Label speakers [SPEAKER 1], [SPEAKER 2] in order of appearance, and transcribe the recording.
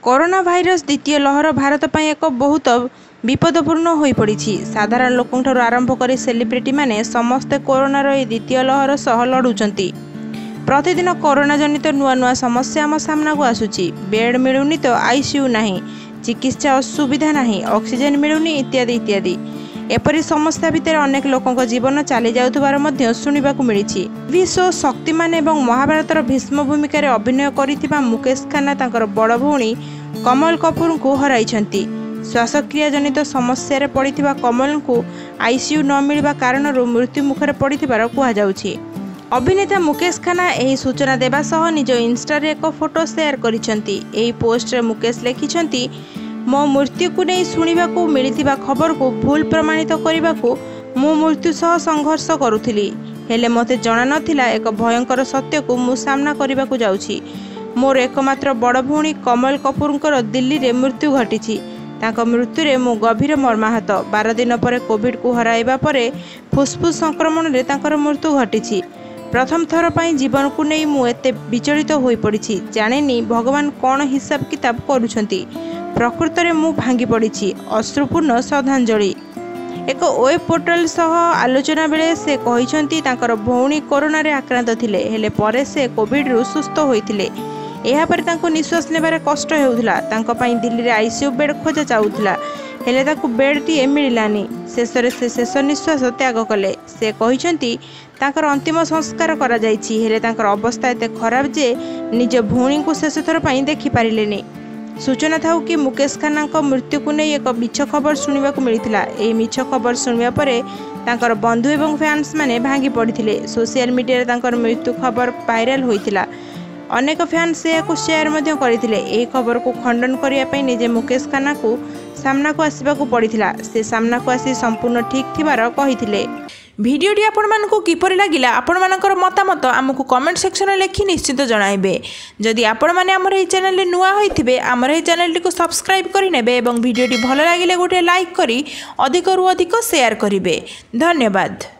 [SPEAKER 1] Corona virus द्वितीय लहर भारत पर एक बहुत विपदपूर्ण हो पड़ी। साधारण लोकों ठारू आरंभ कर सेलिब्रिटी माने समस्ते कोरोनार ए द्वितीय लहर सह लड़ुंट। प्रतिदिन कोरोना जनित नुआ नुआ समस्या आम सामना को आसुची। बेड मिलूनी तो आईसीयू नहीं, चिकित्सा सुविधा नहीं, ऑक्सीजन मिलूनी इत्यादि इत्यादि। एपरी समस्या भितर अनेक लोकों जीवन चली जाउथबार मध्य सुनिबाकु मिली। टीवी शो शक्तिमान एवं महाभारतर भीष्म भूमिका अभिनय करिथिबा मुकेश खान्ना तांकर बड़ भौणी कमल कपूर को हराइछंती। श्वासक्रिया जनित समस्या पड़िथिबा कमल को आईसीयू न मिलवा कारण मृत्यु मुखर पड़िथिबार कुहाଯାଉଛି। अभिनेता मुकेश खान्ना एही सूचना देबा सह निज इंस्टा रे एक फोटो शेयर करिसेंती। एही पोस्ट रे मुकेश लिखिसेंती, मो मृत्यु को नहीं शुणा मिलता खबर को भूल प्रमाणित करने को मु मृत्यु सह संघर्ष करुली, हेले मते जना नथिला एक भयंकर सत्य को मु सामना करने को जाउछि। मोर एकमात्र बड़ भौणी कमल कपूर दिल्ली रे मृत्यु घटी। तांको मृत्यु रे मु गभीर मर्माहत। 12 दिन पर कोविड को हराइबा परे फुसफुस संक्रमण रे तांकर मृत्यु घटी। प्रथम थर पर जीवन को नहीं मु एते विचलित हो पड़ी। जानेनी भगवान कौन हिसाब किताब करुछंती। प्रकृत में मु भांगी पड़ी। अश्रुपूर्ण श्रद्धांजलि। एक वेब पोर्टाल सह आलोचना बेले से कहते तांकर भौणी कोरोना रे आक्रांत थिले, हेले परे से कोविड रु सुस्थ होइथिले। एहा पर तांको निश्वास नेबारे कष्ट हेउथला। तांको पई दिल्ली रे आईसीयू बेड खोजा चाउथला, हेले ताकू बेड टी मिलिलानी। शेषरे से शेष निश्वास त्याग कले। से कहते तांकर अंतिम संस्कार करा जाइछि, हेले तांकर अवस्था एते खराब जे निज भौणी को शेष थर पई देखि पारिलेनी। सूचना था कि मुकेश खान्ना मृत्यु को नहीं एक मिछ खबर शुणा मिलता। यह मिछ खबर शुणा पर तांकर बंधु एवं फैंस माने भांगी पड़ते। सोशल मीडिया तांकर मृत्यु खबर वायरल होता। अनेक फैंस यह शेयर करते। खबर को खंडन करने निजे मुकेश खान्ना को सामना को आसवाक पड़ता। से सामना को आसी संपूर्ण ठीक थिबार कहिथिले। भिडियोटी आपको किपरि लागिला आपणमानकर मतामत आमको कमेंट सेक्शन में लिखि निश्चित जणाइबे। जदि आपण माने हमर ए चैनल नुआ होइथिबे हमर ए चैनल को सब्सक्राइब करि नेबे एवं भिडियोटी भल लागिले गोटे लाइक करी अधिक रु अधिक शेयर करिवे। धन्यवाद।